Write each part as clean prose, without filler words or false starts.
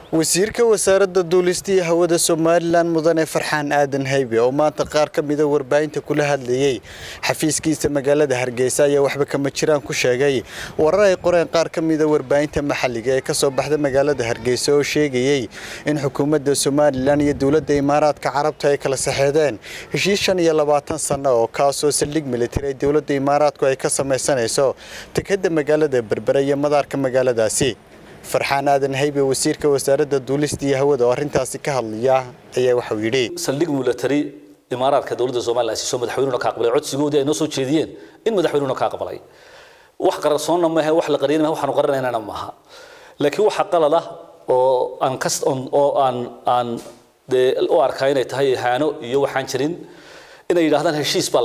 wasiirka wasaaradda duulista iyo hawada Soomaaliland mudane Farxaan Aadan Haybe oo maanta qaar ka mid ah warbaahinta kula hadlayay xafiiskiisa magaalada Hargeysa ayaa waxba kama jiraan ku sheegay warar ay qoreen qaar ka mid ah warbaahinta maxalliga ee ka soo baxda magaalada Hargeysa oo sheegayay in xukuumadda Soomaaliland iyo dawladda Imaaraadka Carabta ay kala saxeedeen heshiis 25 sano oo kaasoo saldhig military dawladda Imaaraadku ay ka samaysanayso tikada magaalada Berbera iyo madaarka magaaladaasi Farxaan Aadan Haybe wasiirka wasaaradda duulista iyo hawada oo arintaasi ka hadlaya ayaa waxa uu yiri saldhig military Imaaraadka dawladda Soomaaliland soo madaxweynuhu ka aqbalay codsigoodii ay noo soo jeediyeen in madaxweynuhu ka aqbalay wax qarsoon ma aha wax la qariyay ma waxaan qarinaynaa ma aha laakiin waxa qalad ah oo aan oo arkay inay tahay haano iyo waxaan jirin inay yiraahdaan heshiis baa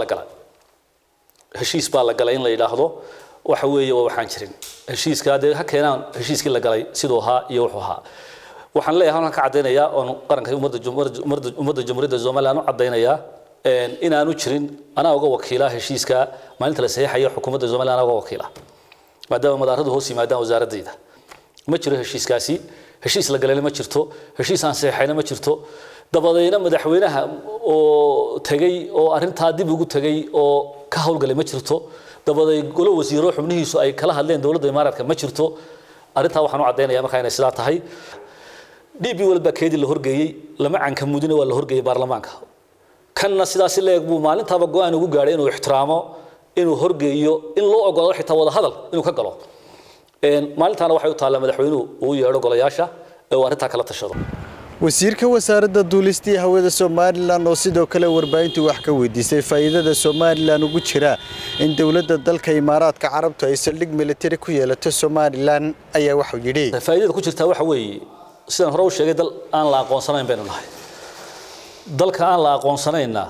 la galay in la yiraahdo waxa weeye waxaan jirin heshiiska ha keenaan heshiiskii la galay sidoo ha iyo wuxuu ahaa waxaan leeyahay halka cadeynaya oo qaranka ummadda jamhuuriyadda Soomaaliland u cadeynaya in aanu jirin ana uga wakiila heshiiska maalinta la saxiixayo xukuumadda Soomaaliland uga wakiila maadaama madaaradu hoos yimaadaan wasaaraddeeda ma jiro heshiiskaasi heshiis la galay ma jirto heshiis aan saxiixayna ma jirto dabadayna madaxweynaha oo tagay oo arinta dib ugu tagay oo ka hawlgalay ma jirto dabaday golo wasiiro xubnihiisu ay kala hadleen dawladda Imaaraadka ma jirto arinta waxaan u cadeynayaa marka inay sidaa tahay DB walba keedii la horgeeyay lama canka mudina waa la horgeeyay baarlamaanka kanna sidaas leeg buu maalintaaba go'aan ugu gaaray inuu ixtiraamo inuu horgeeyo in loo ogolaado xitaa wada hadal inuu ka galo maalintaana waxay u taala madaxweynuhu uu yeero golayaasha ee arinta kala tashado wasiirka wasaaradda duulista iyo hawada Soomaaliland oo sidoo kale warbaahintu wax ka weydiisay faa'iidada Soomaaliland ugu jira in dawladda dalka Imaaraadka Carabta ay saldhig military ku yeelato Soomaaliland ayaa waxa uu yiri faa'iidada ku jirta waxa weeye sidaan hore u sheegay dal aan la aqoonsanayn baynu nahay dalka aan la aqoonsanayna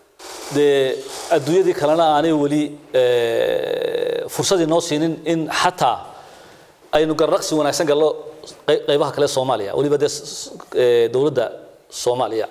adduunyadii kalena aanay wali fursad inoo siinin in xataa aynu garnaqsi wanaagsan gallo qaybaha kale Soomaaliya waliba dawladda Soomaaliya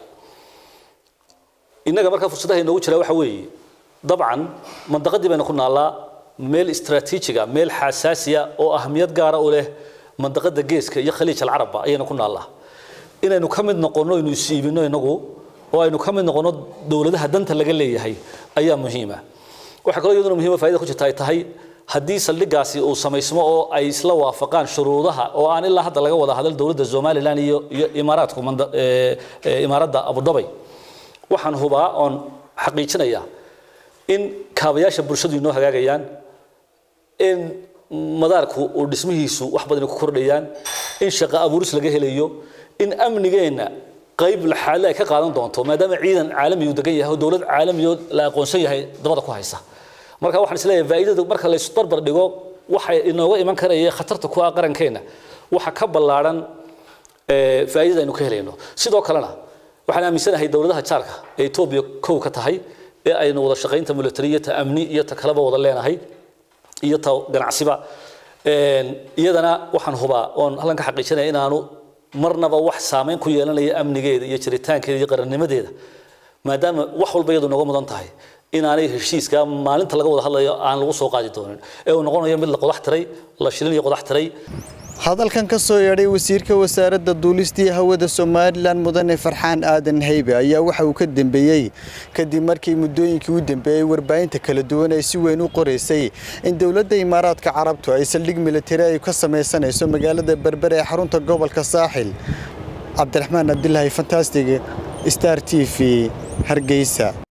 inaga marka fursadaha inoo jira waxa weeye dabcan mandaqadii bayna ku naalaa meel istaraatiijiga meel xasaasiya oo ahmiyad gaar ah u leh mandaqada geeska iyo khaliij al-arab ayayna ku naalaa inaynu ka mid noqono inuu siibino inagu oo aynu ka mid noqono dawladaha danta laga leeyahay ayaa muhiim ah waxa kale iyaduna muhiim faa'iido ku jirta ay tahay haddii saldhigaasi uu samaysmo oo ay isla waafaqaan shuruudaha oo aan ilaa hadda laga wada hadal dawladda Soomaaliland iyo Imaaraadku Imaaradda Abu Dhabi waxaan hubaa on xaqiijinaya in kaabayaasha bulshadu inoo hagaagayaan in madaarku uu dhismihiisu wax badan ku kordhayaan in shaqo abuuris laga helayo in amnigeena qayb la xal ay ka qaadan doonto maadaama ciidan caalami uu degan yahay dawlad caalami la aqoonsan yahay dabada ku haysa marka waxaan isleeyahay faa'iidada marka la isku barbar dhigo waxa inooga iman karaya khatarta ku ah qarankeena waxa ka ballaaran faa'iidada aynu ka helayno sidoo kalena waxaan aaminsanahay dawladaha jaarka ee Itoobiya kow ka tahay ee aynu wada shaqaynta militariga amni iyo takalaba wada leenahay iyo ganacsiba iyadana waxaan hubaa oo halkan ka xaqiijinaya inaanu marnaba wax saameyn ku yeelanaya amnigeeda iyo jiritaankeeda iyo qarannimadeeda maadaama wax walba iyadu nooga mudan tahay inaanay heshiiska maalinta laga wada hadlayo aan lagu soo qaadi doonin ee uu noqonayo mid la qodax tiray la shilin iyo qodax tiray hadalkan ka soo yeedhay wasiirka wasaaradda duulista iyo hawada Soomaaliland mudane Farxaan Aadan Haybe ayaa waxa uu ka dambeeyay kadib markii muddooyinkii u dambeeyay warbaahinta kala duwan ay si weyn u qoreysay in dawladda Imaaraadka Carabtu ay saldhig military ay ka samaysanayso magaalada Berbera ee xarunta gobolka Saaxil Cabdiraxmaan Abdullaahi Fantastic Star TV Hargeysa